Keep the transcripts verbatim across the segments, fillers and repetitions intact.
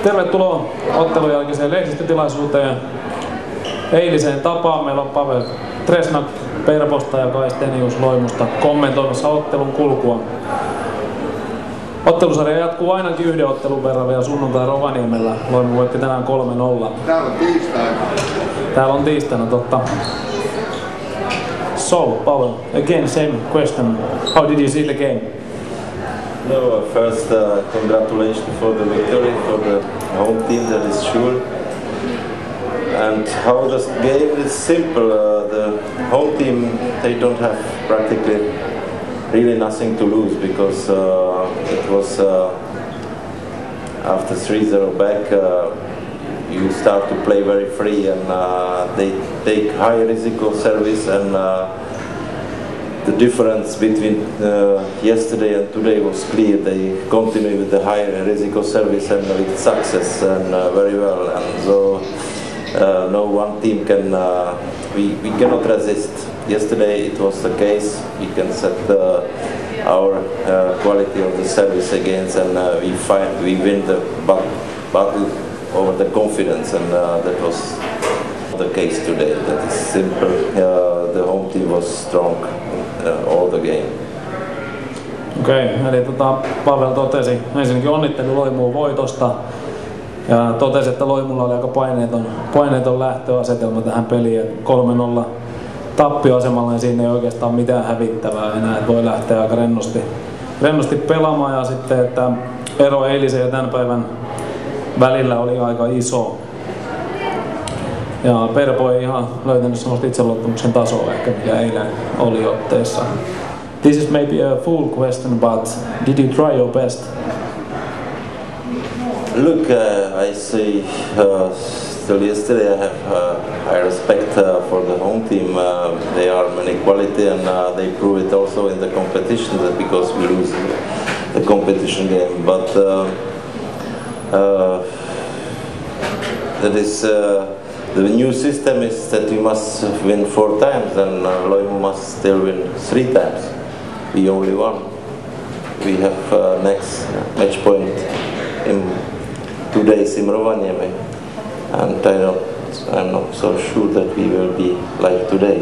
Tervetuloa ottelun jälkeiseen lehdistötilaisuuteen. Eiliseen tapaan meillä on Pavel Tresnak Perposta ja Kai Stenius Loimusta kommentoimassa ottelun kulkua. Ottelusarja jatkuu ainakin yhden ottelun verran vielä sunnuntai Rovaniemellä. Loimu voitti tänään kolme nolla. Täällä on tiistaina. Täällä on tiistaina, totta. So, Pavel, again same question. How did you see the game? No, first uh, congratulations for the victory for the home team, that is sure. And how the game is simple. Uh, the home team, they don't have practically really nothing to lose because uh, it was uh, after three zero back. Uh, you start to play very free and uh, they take high risiko service and. Uh, The difference between uh, yesterday and today was clear. They continue with the high risiko service and with success and uh, very well. And so uh, no one team can. Uh, we we cannot resist. Yesterday it was the case. We can set uh, our uh, quality of the service against, and uh, we find we win the battle over the confidence, and uh, that was the case today. That is simple. Uh, the home team was strong. Uh, all the game. Okei, okay, eli tota, Pavel totesi ensinnäkin onnitteli Loimuun voitosta ja totesi, että Loimulla oli aika paineeton, paineeton lähtöasetelma tähän peliin. kolme nolla tappioasemalla ja siinä ei oikeastaan mitään hävittävää enää, että voi lähteä aika rennosti, rennosti pelaamaan ja sitten, että ero eilisen ja tämän päivän välillä oli aika iso. Ja Perpo ei ihan löytänyt semmoista itseluottamuksen tasoa ehkä, mikä eilen oli otteessa. This is maybe a fool question, but did you try your best? Look, uh, I say uh, still yesterday I have uh, I respect uh, for the home team. Uh, they are many quality and uh, they prove it also in the competition that because we lose the competition game. But uh, uh, that is. Uh, The new system is that we must win four times and uh, Loimu must still win three times. We only won. We have uh, next match point in two days in Rovaniemi, and I don't, I'm not so sure that we will be like today.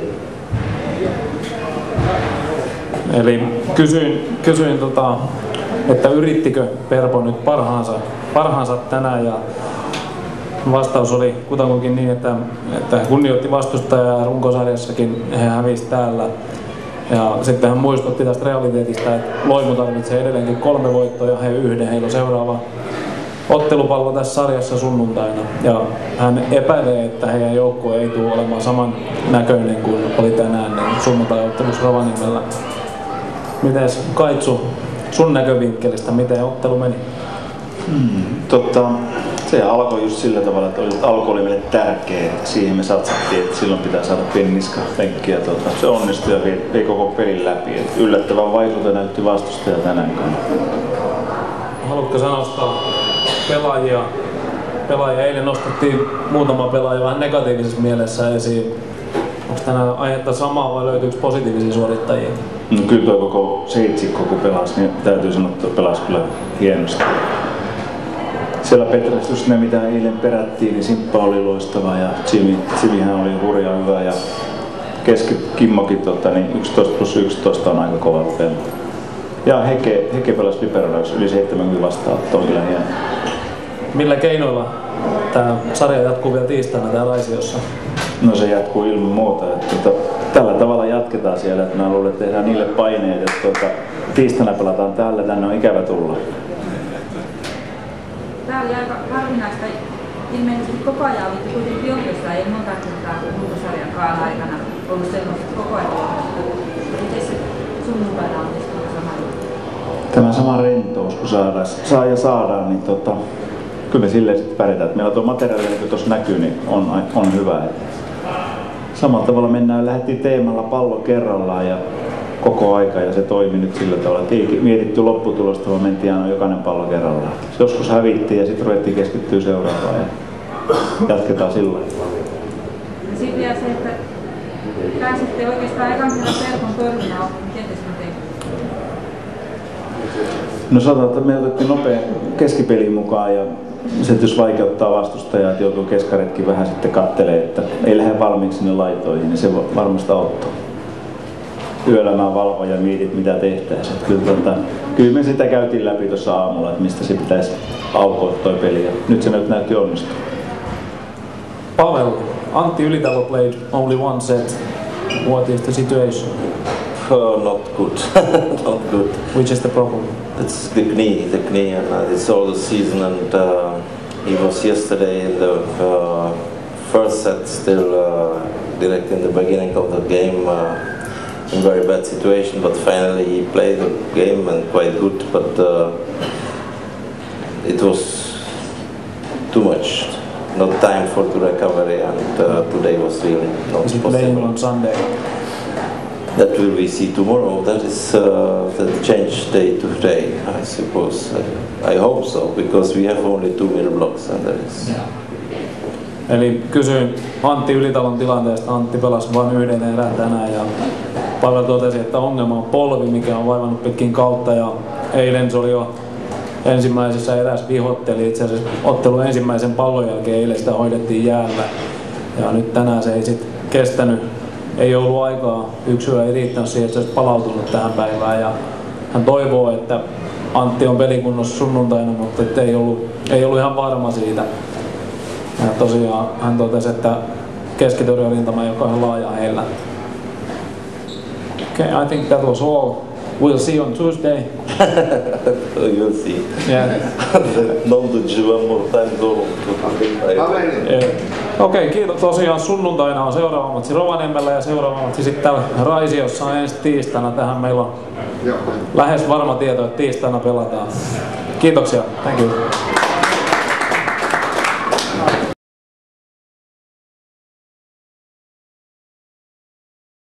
Eli kysyin, kysyin tota, että yrittikö Perpo nyt parhaansa, parhaansa tänään ja vastaus oli kutakuinkin niin, että, että hän kunnioitti vastustajaa runkosarjassakin, he hävisi täällä. Ja sitten hän muistutti tästä realiteetista, että Loimu tarvitsee edelleenkin kolme voittoa ja he yhden. Heillä on seuraava ottelupallo tässä sarjassa sunnuntaina. Ja hän epäilee, että heidän joukkue ei tule olemaan saman näköinen kuin oli tänään niin sunnuntai-ottelussa Rovaniemellä. Mites Kaitsu, sun näkövinkkelistä, miten ottelu meni? Hmm, totta. Se alkoi just sillä tavalla, että alku oli meille tärkeä, että siihen me satsattiin, että silloin pitää saada pieni niska penkkiä. Tuota, se onnistui ja vei, vei koko pelin läpi. Et yllättävän vaikuta näytti vastustaja tänään. Haluatko nostaa pelaajia? Pelaajia eilen nostettiin muutama pelaaja vähän negatiivisessa mielessä esiin. Onko tänään aihetta samaa vai löytyykö positiivisia suorittajia? No, kyllä tuo koko seitsikko kun pelasi, niin täytyy sanoa, että pelasi kyllä hienosti. Siellä Petrastus, ne mitä eilen perättiin, niin Simppa oli loistava ja Jimmy, Jimmyhän oli hurja hyvä ja keski Kimmokin tota, niin yksitoista plus yksitoista on aika kova peli. Ja Heke, Heke pelasi Liperodaksi yli seitsemänkymmentä vastaanottoa, kyllä hieno. Millä keinoilla tämä sarja jatkuu vielä tiistaina täällä Raisiossa? No se jatkuu ilman muuta. Että, tota, tällä tavalla jatketaan siellä, että mä luulen, että tehdään niille paineet, että tota, tiistaina pelataan täällä, tänne on ikävä tulla. Tämä oli aika harvinaista. Ilmeisesti koko ajan oli kuitenkin johdossa, ei monta kertaa runkosarjan aikana ollut sellaista koko ajan. Miten se sunnuntaina onnistuu sama juttu? Tämä sama rentous, kun saadaan, saa ja saadaan, niin tota, kyllä me silleen sitten pärjätään. Että meillä tuo materiaali, niin kuin tuossa näkyy, niin on, on hyvä. Samalla tavalla mennään, lähdettiin teemalla pallo kerrallaan ja koko aika ja se toimi nyt sillä tavalla, että ei mietitty lopputulosta, vaan mentiin aina jokainen pallo kerrallaan. Joskus hävittiin ja sitten ruvettiin keskittyä seuraavaan ja jatketaan sillä lailla. Sitten vielä se, että pääsitte oikeastaan ekan kerran Perpon torjunnan oppin, miten te sen teitte? No sanotaan, että me otettiin nopea keskipeliin mukaan ja se jos vaikeuttaa vastustajaa, että joutuu keskaretkin vähän sitten kattelee, että ei lähde valmiiksi sinne laitoihin, niin se varmasti auttaa. Yöllä mä valvoin ja mietit mitä tehtäisiin. Kyllä, tota, kyllä me sitä käytiin läpi tuossa aamulla, että mistä se pitäisi aukoa toi peli ja nyt se nyt näytti onnistua. Pavel, Antti Ylitalo played only one set. What is the situation? Oh, not good. Not good. Which is the problem? It's the knee, the knee, and uh, it's all the season. And uh, he was yesterday in the uh, first set, still uh, direct in the beginning of the game, uh, in very bad situation. But finally, he played the game and quite good. But uh, it was too much. Not time for the recovery, and uh, today was really not Is it possible. playing on Sunday? That will we see tomorrow. That is uh, the change day to day, I suppose. I, I hope so, because we have only two middle blocks, and that is. Eli kysyin Antti Ylitalon tilanteesta. Antti pelasi vain yhden erän tänään ja Pavel totesi, että ongelma on polvi, mikä on vaivannut pitkin kautta ja eilen se oli jo ensimmäisessä erässä vihotteli. Itse asiassa ottelun ensimmäisen pallon jälkeen eilen sitä hoidettiin jäällä ja nyt tänään se ei sit kestänyt. Ei ollut aikaa, yksi yö ei riittänyt siihen, että se olisi palautunut tähän päivään ja hän toivoo, että Antti on pelikunnossa sunnuntaina, mutta ei ollut, ei ollut ihan varma siitä. Ja tosiaan hän totesi, että keskitorjurintama, joka on laaja heillä. Okay, I think that was all. We'll see you on Tuesday. You'll see. Yeah. Knowledge one more time zone. Yeah. Okei, okay, kiitos. Tosiaan sunnuntaina on seuraava matsi Rovaniemellä ja seuraava matsi sitten täällä Raisiossa on ensi tiistaina. Tähän meillä on lähes varma tieto, että tiistaina pelataan. Kiitoksia. Thank you.